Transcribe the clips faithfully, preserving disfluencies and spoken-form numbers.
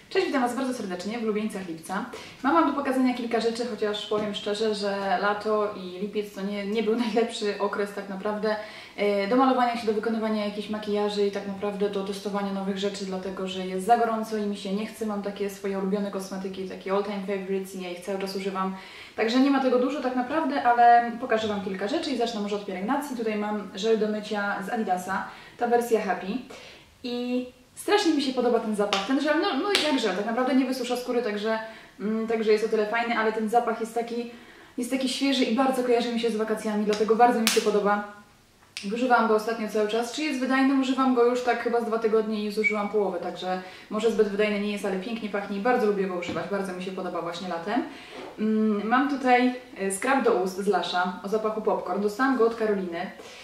Cześć, witam Was bardzo serdecznie w ulubieńcach lipca. Mam Wam do pokazania kilka rzeczy, chociaż powiem szczerze, że lato i lipiec to nie, nie był najlepszy okres tak naprawdę do malowania się, do wykonywania jakichś makijaży i tak naprawdę do testowania nowych rzeczy, dlatego że jest za gorąco i mi się nie chce. Mam takie swoje ulubione kosmetyki, takie all time favorites i ja ich cały czas używam. Także nie ma tego dużo tak naprawdę, ale pokażę Wam kilka rzeczy i zacznę może od pielęgnacji. Tutaj mam żel do mycia z Adidasa, ta wersja Happy. I strasznie mi się podoba ten zapach. Ten żel, no, no jak żel, tak naprawdę nie wysusza skóry, także, mm, także jest o tyle fajny, ale ten zapach jest taki, jest taki świeży i bardzo kojarzy mi się z wakacjami, dlatego bardzo mi się podoba. Używam go ostatnio cały czas. Czy jest wydajny? Używam go już tak chyba z dwa tygodnie i zużyłam połowę, także może zbyt wydajny nie jest, ale pięknie pachnie i bardzo lubię go używać. Bardzo mi się podoba właśnie latem. Mm, mam tutaj scrub do ust z Lasha o zapachu popcorn. Dostałam go od Karoliny.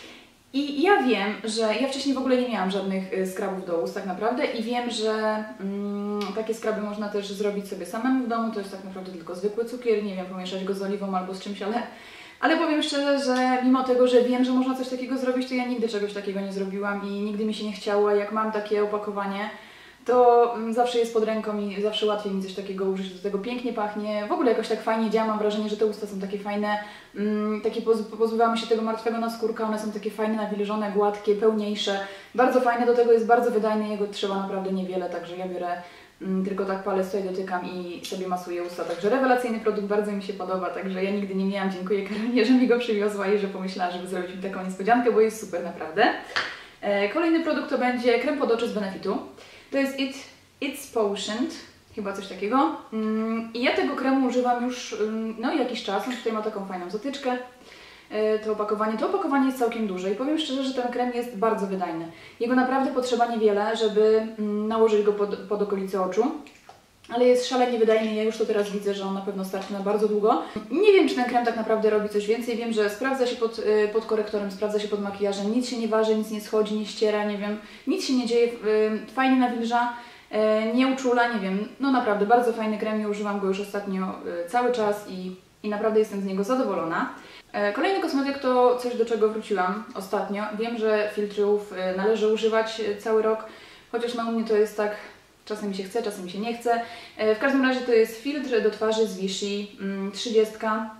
I ja wiem, że ja wcześniej w ogóle nie miałam żadnych scrubów do ust tak naprawdę i wiem, że mm, takie scruby można też zrobić sobie samemu w domu. To jest tak naprawdę tylko zwykły cukier, nie wiem, pomieszać go z oliwą albo z czymś, ale, ale powiem szczerze, że mimo tego, że wiem, że można coś takiego zrobić, to ja nigdy czegoś takiego nie zrobiłam i nigdy mi się nie chciało. Jak mam takie opakowanie, to zawsze jest pod ręką i zawsze łatwiej mi coś takiego użyć, do tego pięknie pachnie, w ogóle jakoś tak fajnie działa, mam wrażenie, że te usta są takie fajne, mm, takie poz pozbywamy się tego martwego naskórka, one są takie fajne, nawilżone, gładkie, pełniejsze, bardzo fajne, do tego jest bardzo wydajne, jego trzeba naprawdę niewiele, także ja biorę mm, tylko tak palec tutaj dotykam i sobie masuję usta, także rewelacyjny produkt, bardzo mi się podoba, także ja nigdy nie miałam, dziękuję Karolinie, że mi go przywiozła i że pomyślała, żeby zrobić mi taką niespodziankę, bo jest super naprawdę. E, kolejny produkt to będzie krem pod oczy z Benefitu. To jest It, It's Potioned, chyba coś takiego. I ja tego kremu używam już no, jakiś czas. On tutaj ma taką fajną zatyczkę. To opakowanie, to opakowanie jest całkiem duże i powiem szczerze, że ten krem jest bardzo wydajny. Jego naprawdę potrzeba niewiele, żeby nałożyć go pod, pod okolice oczu. Ale jest szalenie wydajny, ja już to teraz widzę, że on na pewno starczy na bardzo długo. Nie wiem, czy ten krem tak naprawdę robi coś więcej, wiem, że sprawdza się pod, pod korektorem, sprawdza się pod makijażem, nic się nie waży, nic nie schodzi, nie ściera, nie wiem, nic się nie dzieje, fajnie nawilża, nie uczula, nie wiem, no naprawdę bardzo fajny krem, ja używam go już ostatnio cały czas i, i naprawdę jestem z niego zadowolona. Kolejny kosmetyk to coś, do czego wróciłam ostatnio. Wiem, że filtrów należy używać cały rok, chociaż no u mnie to jest tak, czasem mi się chce, czasem mi się nie chce. W każdym razie to jest filtr do twarzy z Vichy trzydzieści.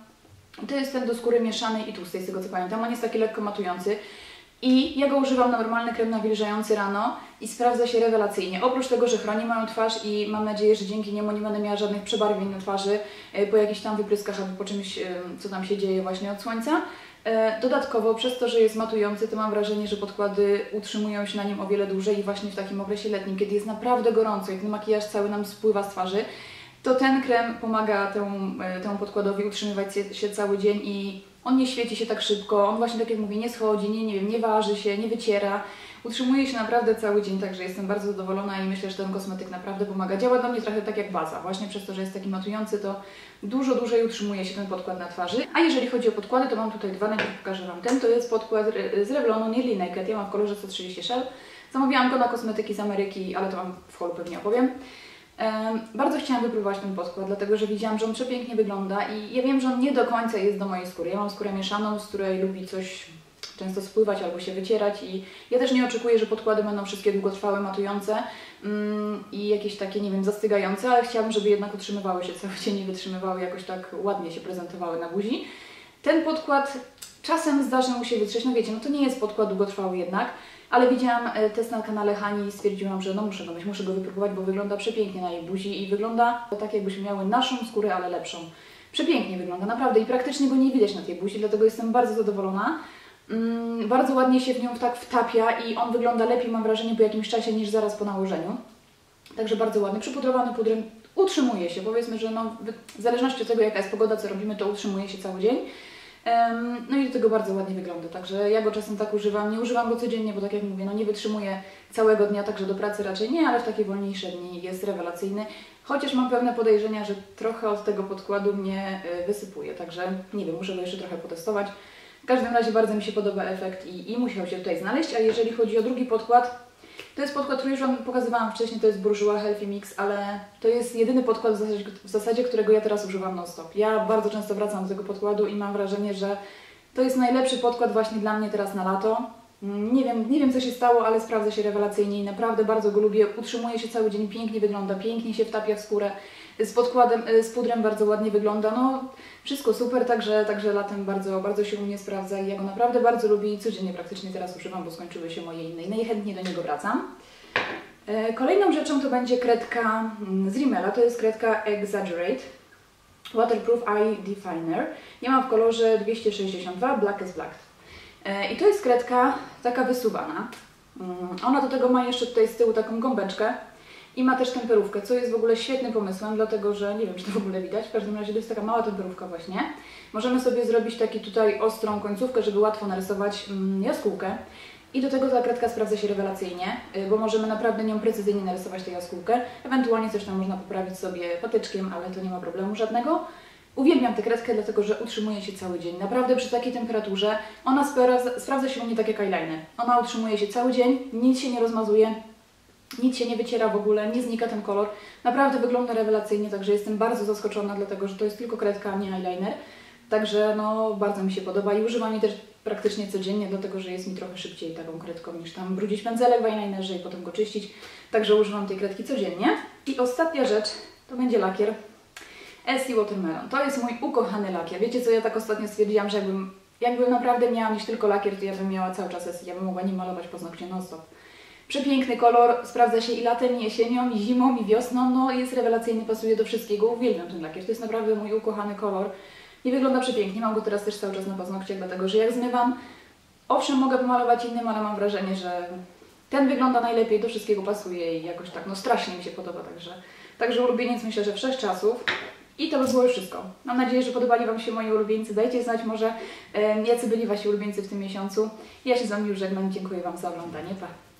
To jest ten do skóry mieszanej i tłustej, z tego co pamiętam. On jest taki lekko matujący. I ja go używam na normalny krem nawilżający rano i sprawdza się rewelacyjnie. Oprócz tego, że chroni moją twarz i mam nadzieję, że dzięki niemu nie będę miała żadnych przebarwień na twarzy po jakichś tam wypryskach albo po czymś, co tam się dzieje właśnie od słońca. Dodatkowo, przez to, że jest matujący, to mam wrażenie, że podkłady utrzymują się na nim o wiele dłużej i właśnie w takim okresie letnim, kiedy jest naprawdę gorąco i ten makijaż cały nam spływa z twarzy, to ten krem pomaga temu, temu podkładowi utrzymywać się, się cały dzień i on nie świeci się tak szybko, on właśnie tak jak mówię, nie schodzi, nie, nie wiem, nie waży się, nie wyciera, utrzymuje się naprawdę cały dzień, także jestem bardzo zadowolona i myślę, że ten kosmetyk naprawdę pomaga. Działa dla mnie trochę tak jak baza, właśnie przez to, że jest taki matujący, to dużo dłużej utrzymuje się ten podkład na twarzy. A jeżeli chodzi o podkłady, to mam tutaj dwa, najpierw pokażę Wam ten, to jest podkład z Revlonu Nearly Naked, ja mam w kolorze sto trzydzieści Shell. Zamówiłam go na kosmetyki z Ameryki, ale to Wam w holu pewnie opowiem. Um, bardzo chciałam wypróbować ten podkład, dlatego że widziałam, że on przepięknie wygląda i ja wiem, że on nie do końca jest do mojej skóry. Ja mam skórę mieszaną, z której lubi coś często spływać albo się wycierać i ja też nie oczekuję, że podkłady będą wszystkie długotrwałe, matujące um, i jakieś takie, nie wiem, zastygające, ale chciałabym, żeby jednak utrzymywały się cały dzień i wytrzymywały, jakoś tak ładnie się prezentowały na buzi. Ten podkład czasem zdarzy mu się wytrzeć, no wiecie, no to nie jest podkład długotrwały jednak, ale widziałam test na kanale Hani i stwierdziłam, że no muszę go mieć, muszę go wypróbować, bo wygląda przepięknie na jej buzi i wygląda tak, jakbyśmy miały naszą skórę, ale lepszą. Przepięknie wygląda, naprawdę i praktycznie go nie widać na tej buzi, dlatego jestem bardzo zadowolona. Mm, bardzo ładnie się w nią tak wtapia i on wygląda lepiej, mam wrażenie, po jakimś czasie niż zaraz po nałożeniu. Także bardzo ładny, przypudrowany pudrem, utrzymuje się, powiedzmy, że no, w zależności od tego, jaka jest pogoda, co robimy, to utrzymuje się cały dzień. No i do tego bardzo ładnie wygląda, także ja go czasem tak używam, nie używam go codziennie, bo tak jak mówię, no nie wytrzymuję całego dnia, także do pracy raczej nie, ale w takie wolniejsze dni jest rewelacyjny, chociaż mam pewne podejrzenia, że trochę od tego podkładu mnie wysypuje, także nie wiem, muszę go jeszcze trochę potestować. W każdym razie bardzo mi się podoba efekt i, i musiał się tutaj znaleźć, a jeżeli chodzi o drugi podkład, to jest podkład, który już Wam pokazywałam wcześniej, to jest Bourjois Healthy Mix, ale to jest jedyny podkład w zasadzie, w zasadzie którego ja teraz używam non-stop. Ja bardzo często wracam do tego podkładu i mam wrażenie, że to jest najlepszy podkład właśnie dla mnie teraz na lato. Nie wiem, nie wiem co się stało, ale sprawdza się rewelacyjnie i naprawdę bardzo go lubię. Utrzymuje się cały dzień, pięknie wygląda, pięknie się wtapia w skórę. Z podkładem, z pudrem bardzo ładnie wygląda. No, wszystko super, także, także latem bardzo, bardzo się u mnie sprawdza i ja go naprawdę bardzo lubię i codziennie praktycznie teraz używam, bo skończyły się moje inne i najchętniej do niego wracam. Kolejną rzeczą to będzie kredka z Rimmela, to jest kredka Exaggerate Waterproof Eye Definer. Ja mam w kolorze dwieście sześćdziesiąt dwa, Black as Black. I to jest kredka taka wysuwana. Ona do tego ma jeszcze tutaj z tyłu taką gąbeczkę i ma też temperówkę, co jest w ogóle świetnym pomysłem, dlatego że nie wiem, czy to w ogóle widać, w każdym razie to jest taka mała temperówka właśnie. Możemy sobie zrobić taki tutaj ostrą końcówkę, żeby łatwo narysować jaskółkę. I do tego ta kredka sprawdza się rewelacyjnie, bo możemy naprawdę nią precyzyjnie narysować tę jaskółkę. Ewentualnie coś tam można poprawić sobie patyczkiem, ale to nie ma problemu żadnego. Uwielbiam tę kredkę, dlatego że utrzymuje się cały dzień. Naprawdę przy takiej temperaturze ona sprawdza, sprawdza się u mnie tak jak eyeliner. Ona utrzymuje się cały dzień, nic się nie rozmazuje, nic się nie wyciera w ogóle, nie znika ten kolor. Naprawdę wygląda rewelacyjnie, także jestem bardzo zaskoczona, dlatego że to jest tylko kredka, a nie eyeliner. Także no, bardzo mi się podoba i używam jej też praktycznie codziennie, dlatego że jest mi trochę szybciej taką kredką niż tam brudzić pędzelek w eyelinerze i potem go czyścić. Także używam tej kredki codziennie. I ostatnia rzecz to będzie lakier Essie Watermelon. To jest mój ukochany lakier. Wiecie co, ja tak ostatnio stwierdziłam, że jakbym, jakbym naprawdę miała mieć tylko lakier, to ja bym miała cały czas Essie. Ja bym mogła nim malować paznokcie non stop. Przepiękny kolor, sprawdza się i latem, i jesienią, i zimą, i wiosną. No jest rewelacyjny, pasuje do wszystkiego. Uwielbiam ten lakier. To jest naprawdę mój ukochany kolor. I wygląda przepięknie. Mam go teraz też cały czas na paznokciach, dlatego że jak zmywam, owszem, mogę pomalować innym, ale mam wrażenie, że ten wygląda najlepiej, do wszystkiego pasuje i jakoś tak, no strasznie mi się podoba, także, także ulubieniec myślę, że wszechczasów. I to by było już wszystko. Mam nadzieję, że podobali Wam się moi ulubieńcy. Dajcie znać może, e, jacy byli Wasi ulubieńcy w tym miesiącu. Ja się z Wami już żegnam. Dziękuję Wam za oglądanie. Pa!